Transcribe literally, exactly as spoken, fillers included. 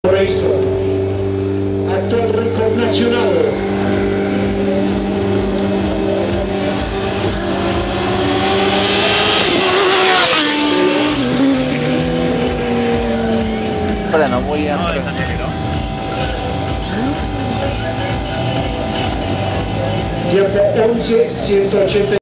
Racer, actual récord nacional. Freno muy antes. Tiempo once ciento ochenta.